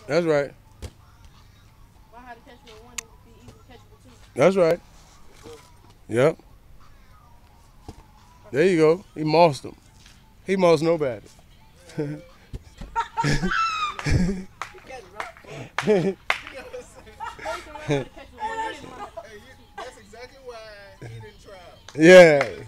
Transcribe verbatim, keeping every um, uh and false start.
That's right. That's right. Yep. There you go. He mossed him. He mossed nobody. Hey, you, that's exactly why he didn't try. Yeah.